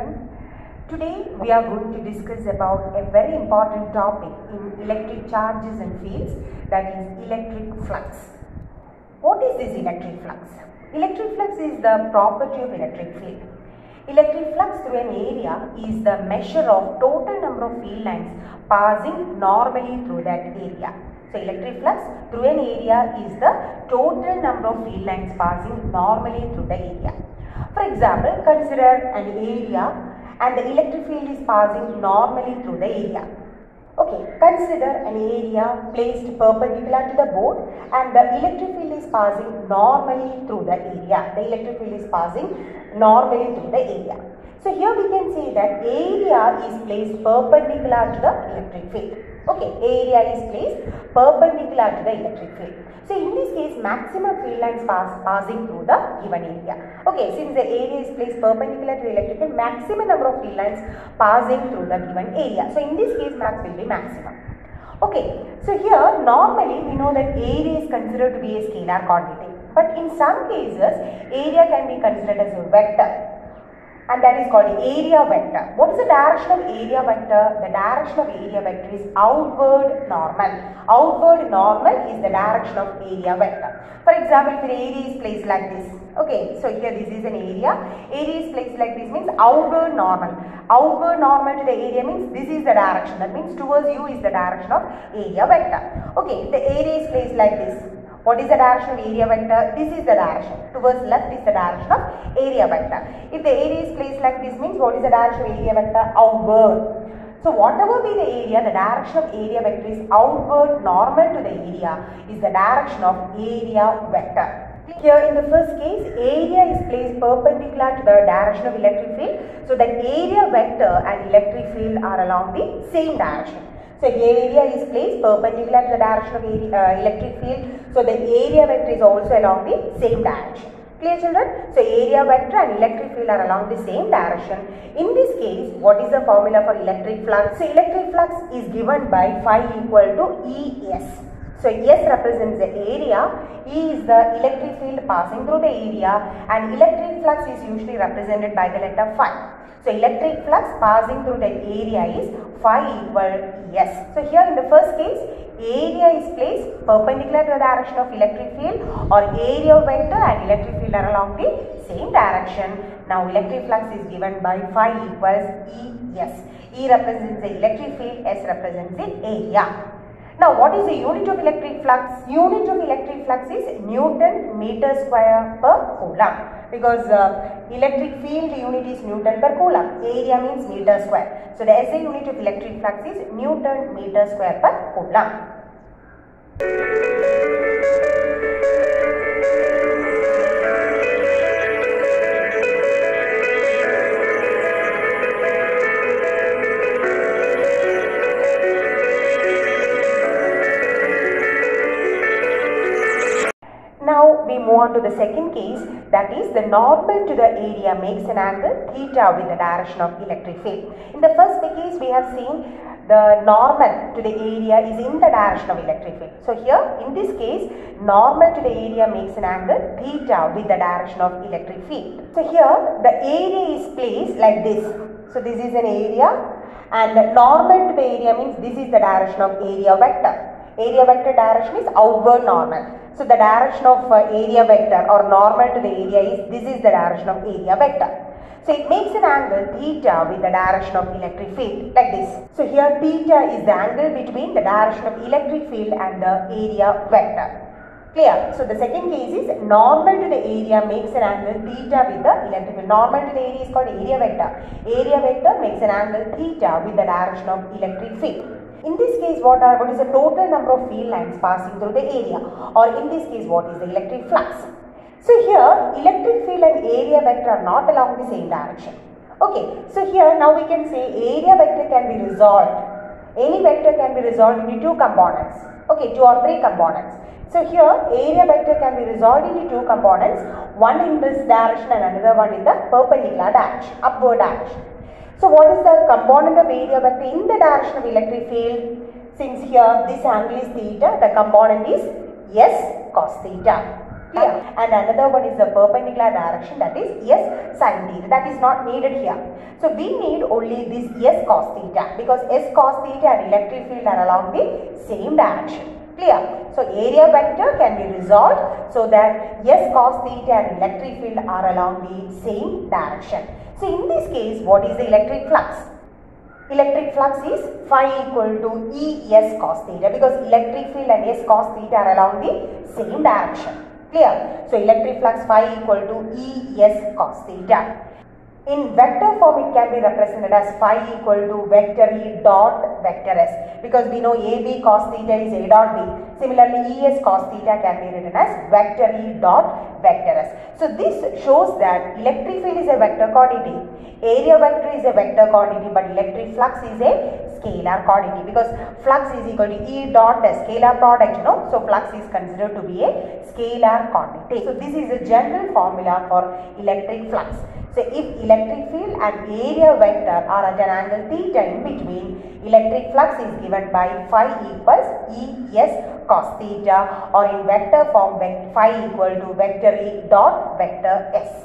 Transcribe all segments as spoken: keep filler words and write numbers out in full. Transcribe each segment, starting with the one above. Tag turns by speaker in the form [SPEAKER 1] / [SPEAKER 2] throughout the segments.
[SPEAKER 1] children. Today we are going to discuss about a very important topic in electric charges and fields, that is electric flux. What is this electric flux? Electric flux is the property of electric field. Electric flux through an area is the measure of total number of field lines passing normally through that area. So electric flux through an area is the total number of field lines passing normally through the area. For example, consider an area and the electric field is passing normally through the area. Okay, consider an area placed perpendicular to the board and the electric field is passing normally through the area. The electric field is passing normally through the area. So here we can say that area is placed perpendicular to the electric field. Okay, area is placed perpendicular to the electric field. So in this case, maximum field lines pass passing through the given area. Okay, since the area is placed perpendicular to the electric field, maximum number of field lines passing through the given area. So in this case, max will be maximum. Okay, so here normally we know that area is considered to be a scalar quantity, but in some cases area can be considered as a vector, and that is called area vector. What is the direction of area vector? The direction of area vector is outward normal. Outward normal is the direction of area vector. For example, if an area is placed like this, okay, so here this is an area, area is placed like this means outward normal. Outward normal to the area means this is the direction, that means towards you is the direction of area vector. Okay, if the area is placed like this, what is the direction of area vector? This is the direction. Towards left is the direction of area vector. If the area is placed like this means what is the direction of area vector? Outward. So whatever be the area, the direction of area vector is outward normal to the area is the direction of area vector. Here in the first case, area is placed perpendicular to the direction of electric field. So that area vector and electric field are along the same direction. So area is placed perpendicular to the direction of area, uh, electric field. So the area vector is also along the same direction. Clear, children? So area vector and electric field are along the same direction. In this case, what is the formula for electric flux? So electric flux is given by phi equal to E S. So S represents the area, E is the electric field passing through the area, and electric flux is usually represented by the letter phi. So electric flux passing through the area is phi equal to S. So here in the first case, area is placed perpendicular to the direction of electric field, or area vector and electric field are along the same direction. Now electric flux is given by phi equals E S. E represents the electric field, S represents the area. Now what is the unit of electric flux? Unit of electric flux is Newton meter square per coulomb, because uh, electric field unit is Newton per coulomb. Area means meter square. So the S I unit of electric flux is Newton meter square per coulomb. Now we move on to the second case, that is the normal to the area makes an angle theta with the direction of electric field. In the first case we have seen the normal to the area is in the direction of electric field. So here in this case, normal to the area makes an angle theta with the direction of electric field. So here the area is placed like this. So this is an area, and normal to the area means this is the direction of area vector. Area vector direction is outward normal. So the direction of uh, area vector or normal to the area is, this is the direction of area vector. So it makes an angle theta with the direction of electric field like this. So here theta is the angle between the direction of electric field and the area vector. Clear? So the second case is normal to the area makes an angle theta with the electric field. Normal to the area is called area vector. Area vector makes an angle theta with the direction of electric field. In this case, what are what is the total number of field lines passing through the area, or in this case, what is the electric flux? So here, electric field and area vector are not along the same direction. Okay, so here now we can say area vector can be resolved. Any vector can be resolved into two components. Okay, two or three components. So here, area vector can be resolved into two components, one in this direction and another one in the perpendicular direction, upward direction. So what is the component of area vector in the direction of electric field? Since here this angle is theta, the component is S cos theta. Clear? And another one is the perpendicular direction, that is S sin theta. That is not needed here. So we need only this S cos theta, because S cos theta and electric field are along the same direction. Clear? So area vector can be resolved so that S cos theta and electric field are along the same direction. So in this case, what is the electric flux? Electric flux is phi equal to E S cos theta, because electric field and S cos theta are along the same direction. Clear? So electric flux phi equal to E S cos theta. In vector form, it can be represented as phi equal to vector E dot vector S, because we know A B cos theta is A dot B. Similarly, E S cos theta can be written as vector E dot vector S. So this shows that electric field is a vector quantity, area vector is a vector quantity, but electric flux is a scalar quantity, because flux is equal to E dot S, scalar product, you know. So flux is considered to be a scalar quantity. So this is a general formula for electric flux. So if electric field and area vector are at an angle theta in between, electric flux is given by phi equals E S cos theta, or in vector form, phi equal to vector E dot vector S.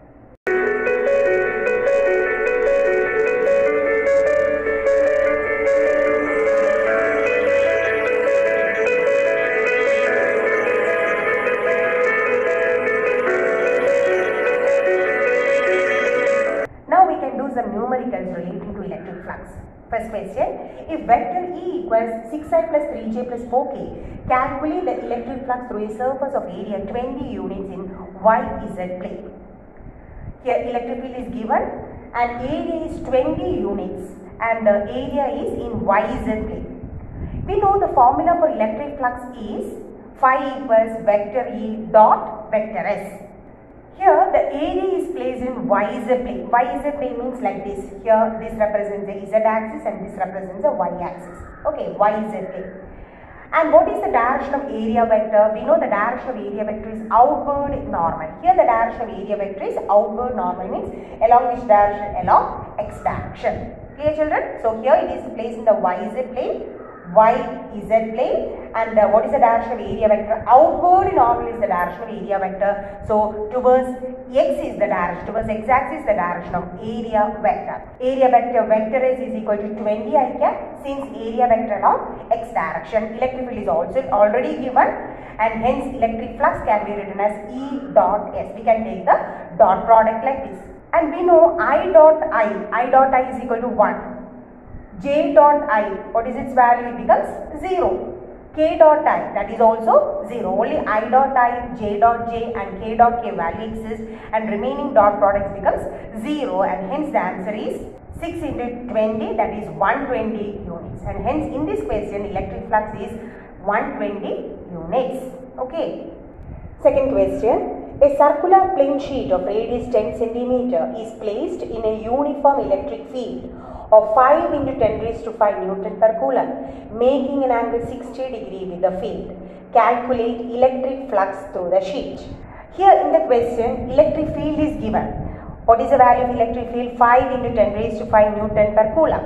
[SPEAKER 1] Some numericals relating to electric flux. First question, if vector E equals six i plus three j plus four k, calculate the electric flux through a surface of area twenty units in Y Z plane. Here electric field is given and area is twenty units and the area is in Y Z plane. We know the formula for electric flux is phi equals vector E dot vector S. Here the area is placed in Y Z plane. Y Z plane means like this. Here this represents the Z axis and this represents the Y axis. Okay, Y Z plane. And what is the direction of area vector? We know the direction of area vector is outward normal. Here the direction of area vector is outward normal, means along which direction? Along X direction. Clear, children? So here it is placed in the Y Z plane, Y Z plane, and uh, what is the direction of area vector? Outward normal is the direction of area vector. So towards X is the direction, towards X axis is the direction of area vector. Area vector vector S is equal to twenty I cap, since area vector along X direction. Electric field is also already given, and hence electric flux can be written as E dot S. We can take the dot product like this. And we know I dot I, I dot I is equal to one. J dot I, what is its value? It becomes zero. K dot I, that is also zero. Only I dot I, J dot J and K dot K value exists, and remaining dot products becomes zero, and hence the answer is six into twenty, that is one hundred twenty units, and hence in this question electric flux is one hundred twenty units. Okay. Second question. A circular plane sheet of radius ten centimeter is placed in a uniform electric field of five into ten raised to five Newton per coulomb, making an angle sixty degree with the field. Calculate electric flux through the sheet. Here in the question, electric field is given. What is the value of electric field? five into ten raised to five Newton per coulomb.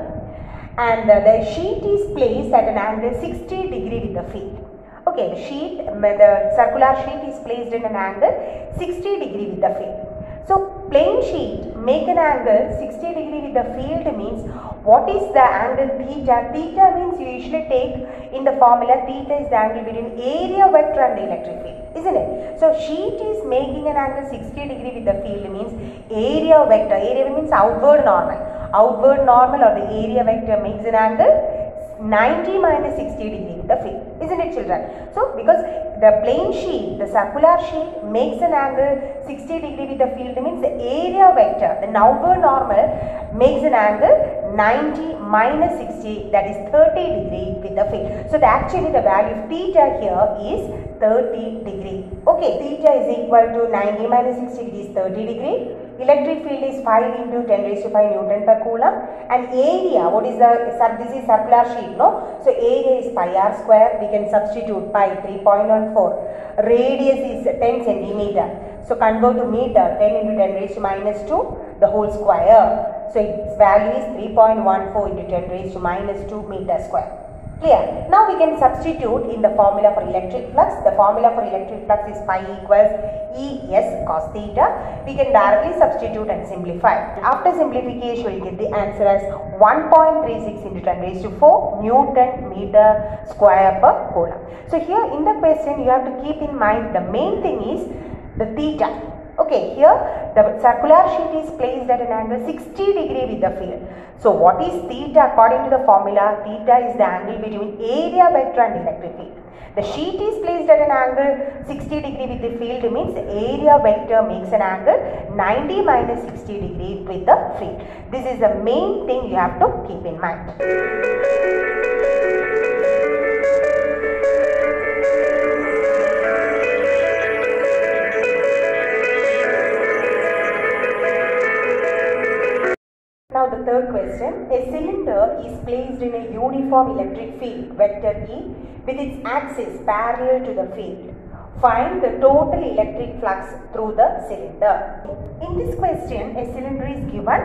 [SPEAKER 1] And uh, the sheet is placed at an angle sixty degree with the field. Okay, the sheet, the circular sheet is placed in an angle sixty degree with the field. So plane sheet make an angle sixty degree with the field means what is the angle theta? Theta means you usually take in the formula theta is the angle between area vector and the electric field, isn't it? So sheet is making an angle sixty degree with the field means area vector. Area means outward normal. Outward normal or the area vector makes an angle ninety minus sixty degree with the field, isn't it, children? So because the plane sheet, the circular sheet makes an angle sixty degree with the field means the area vector, the outward normal makes an angle ninety minus sixty, that is thirty degree with the field. So the actually the value of theta here is thirty degree. Okay, theta is equal to ninety minus sixty is thirty degree. Electric field is five into ten raised to five Newton per coulomb, and area, what is the, this is circular sheet, no? So area is pi r square, we can substitute pi three point one four, radius is ten centimeter, so convert to meter, ten into ten raised to minus two, the whole square, so its value is three point one four into ten raised to minus two meter square. Clear? Now we can substitute in the formula for electric flux. The formula for electric flux is phi equals E S cos theta. We can directly substitute and simplify. After simplification, we will get the answer as one point three six into ten raised to four Newton meter square per coulomb. So here in the question, you have to keep in mind the main thing is the theta. Okay, here the circular sheet is placed at an angle sixty degree with the field. So what is theta? According to the formula, theta is the angle between area vector and electric field. The sheet is placed at an angle sixty degree with the field, means the area vector makes an angle ninety minus sixty degree with the field. This is the main thing you have to keep in mind. Now the third question, a cylinder is placed in a uniform electric field, vector E, with its axis parallel to the field. Find the total electric flux through the cylinder. In this question, a cylinder is given.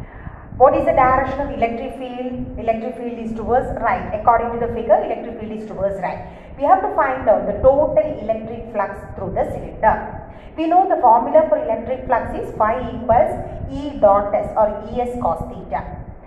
[SPEAKER 1] What is the direction of electric field? Electric field is towards right. According to the figure, electric field is towards right. We have to find out the total electric flux through the cylinder. We know the formula for electric flux is phi equals E dot S or E S cos theta.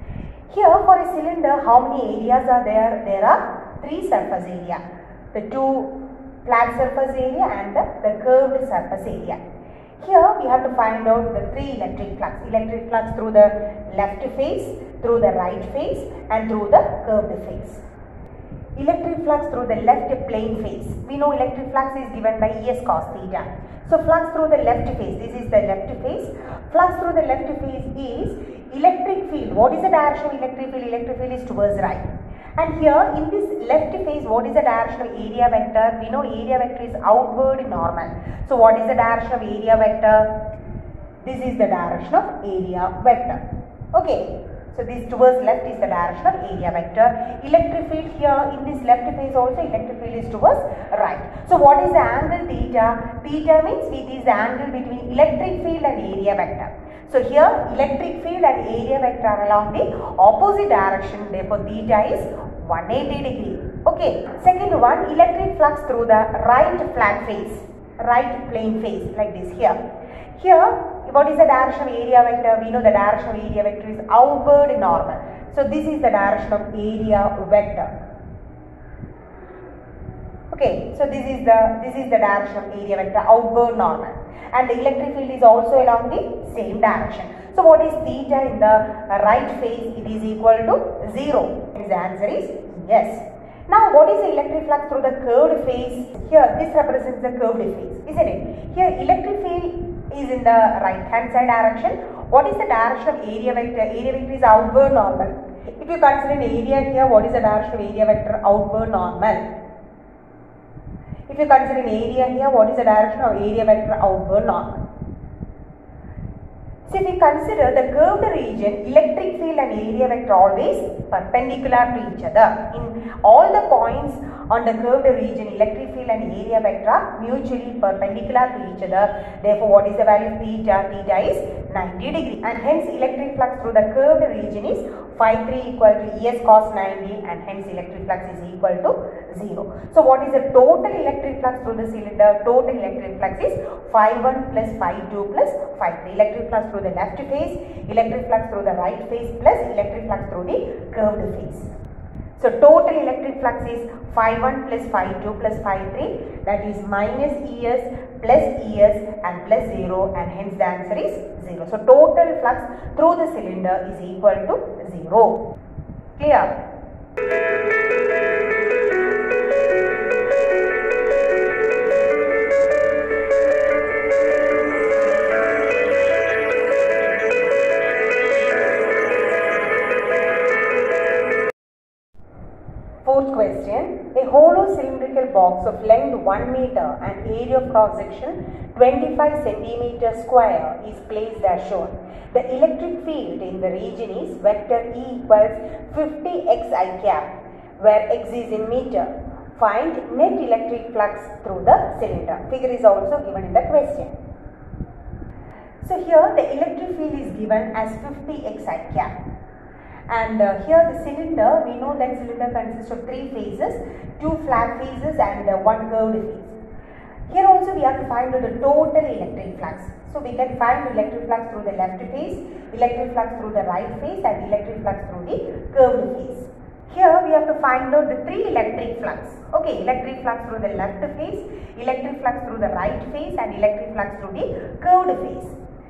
[SPEAKER 1] Here for a cylinder, how many areas are there? There are three surface area. The two flat surface area and the, the curved surface area. Here we have to find out the three electric flux. Electric flux through the left face, through the right face and through the curved face. Electric flux through the left plane face. We know electric flux is given by E S cos theta. So flux through the left face, this is the left face. Flux through the left face is electric field. What is the direction of electric field? Electric field is towards right. And here in this left face, what is the direction of area vector? We know area vector is outward normal. So what is the direction of area vector? This is the direction of area vector. Okay. So this towards left is the direction of area vector. Electric field here in this left face also electric field is towards right. So what is the angle theta? Theta means it is the angle between electric field and area vector. So here electric field and area vector are along the opposite direction. Therefore theta is one hundred eighty degree. Okay. Second one, electric flux through the right flat face, right plane face, like this here. Here, what is the direction of area vector? We know the direction of area vector is outward normal. So this is the direction of area vector. Okay, so this is the this is the direction of area vector, outward normal. And the electric field is also along the same direction. So what is theta in the right face? It is equal to zero. His answer is yes. Now what is the electric flux through the curved face? Here this represents the curved face, isn't it? Here electric field is in the right hand side direction. What is the direction of area vector? Area vector is outward normal. If you consider an area here, what is the direction of area vector? Outward normal. If you consider an area here, what is the direction of area vector? Outward normal. So if we consider the curved region, electric field and area vector always perpendicular to each other. In all the points on the curved region, electric field and area vector are mutually perpendicular to each other. Therefore, what is the value of theta? Theta is ninety degree. And hence electric flux through the curved region is phi three equal to E S cos ninety, and hence electric flux is equal to zero. So what is the total electric flux through the cylinder? Total electric flux is phi one plus phi two plus phi three. Electric flux through the left face, electric flux through the right face plus electric flux through the curved face. So total electric flux is phi one plus phi two plus phi three, that is minus E S plus E S and plus zero, and hence the answer is zero. So total flux through the cylinder is equal to zero. Clear? Fourth question, a hollow cylindrical box of length one meter and area of cross section twenty-five centimeter square is placed as shown. The electric field in the region is vector E equals fifty x I cap, where x is in meter. Find net electric flux through the cylinder. Figure is also given in the question. So here the electric field is given as fifty x I cap. And uh, here the cylinder, we know that cylinder consists of three phases, two flat phases and uh, one curved phase. Here also we have to find out the total electric flux. So we can find electric flux through the left phase, electric flux through the right phase and electric flux through the curved phase. Here we have to find out the three electric flux. Okay, electric flux through the left phase, electric flux through the right phase and electric flux through the curved phase.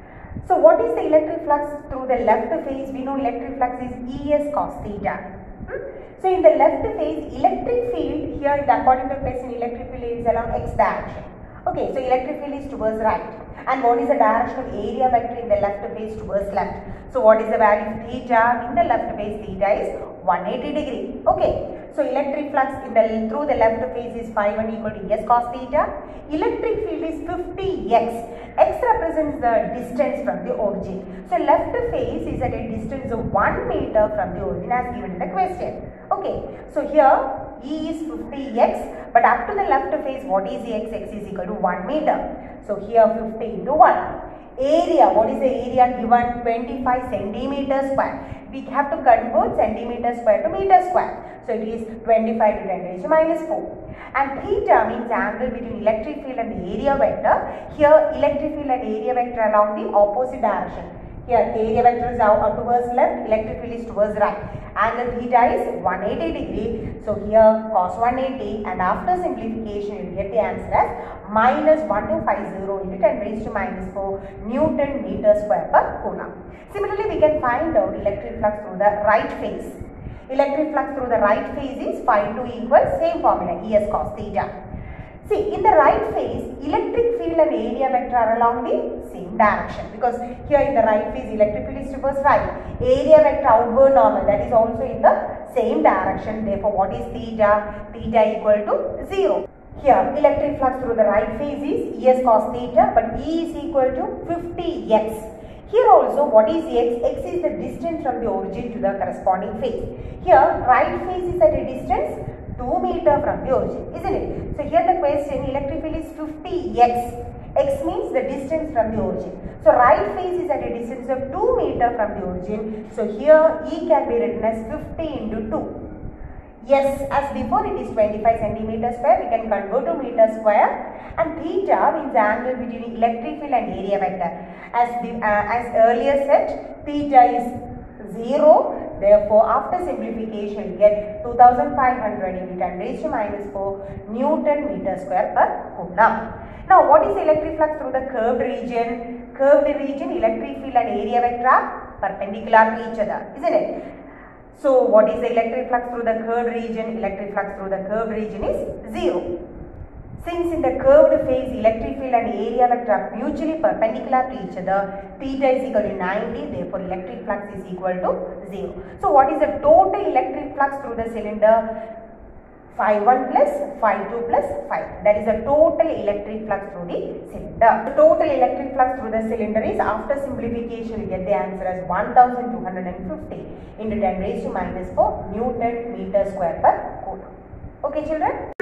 [SPEAKER 1] So what is the electric flux through the left phase? We know electric flux is E S cos theta. Hmm? So in the left phase, electric field, here according to the question, electric field is along x direction. Okay, so electric field is towards right. And what is the direction of area vector in the left phase? Towards left. So what is the value of theta? In the left phase, theta is one hundred eighty degree. Okay. So electric flux in the through the left phase is phi one equal to S cos theta. Electric field is fifty x. X represents the distance from the origin. So left phase is at a distance of one meter from the origin as given in the question. Okay. So here E is fifty x, but up to the left phase, what is the x? X is equal to one meter. So here fifty into one. Area, what is the area given? twenty-five centimeters square. We have to convert centimeter square to meter square. So it is twenty-five to ten raised to minus four. And theta means angle between electric field and the area vector. Here electric field and area vector along the opposite direction. Here area vector is out towards left, electric field is towards right. Angle theta is one hundred eighty degree. So here cos one hundred eighty, and after simplification you will get the answer as minus one thousand two hundred fifty into ten raised to minus four Newton meter square per coulomb. Similarly, we can find out electric flux through the right phase. Electric flux through the right phase is phi two equals same formula E S cos theta. See, in the right phase, electric field and area vector are along the same direction, because here in the right phase, electric field is towards right. Area vector outward normal, that is also in the same direction. Therefore, what is theta? Theta equal to zero. Here, electric flux through the right phase is E S cos theta, but E is equal to fifty x. Here also, what is x? X is the distance from the origin to the corresponding phase. Here, right phase is at a distance two meter from the origin, isn't it? So here the question, electric field is fifty x. X means the distance from the origin. So right phase is at a distance of two meter from the origin. So here E can be written as fifty into two. Yes, as before it is twenty-five centimeters square, we can convert to meter square. And theta means the angle between electric field and area vector. As, the, uh, as earlier said, theta is zero. Therefore, after simplification, we get two thousand five hundred into ten raised to minus four Newton meter square per coulomb. Now, what is electric flux through the curved region? Curved region, electric field and area vector are perpendicular to each other, isn't it? So, what is the electric flux through the curved region? Electric flux through the curved region is zero. Since in the curved phase, electric field and area vector are mutually perpendicular to each other, theta is equal to ninety, therefore electric flux is equal to zero. So what is the total electric flux through the cylinder? phi one plus phi two plus phi. That is the total electric flux through the cylinder. The total electric flux through the cylinder is, after simplification, you get the answer as one thousand two hundred fifty into ten raised to minus four Newton meter square per coulomb. Okay, children?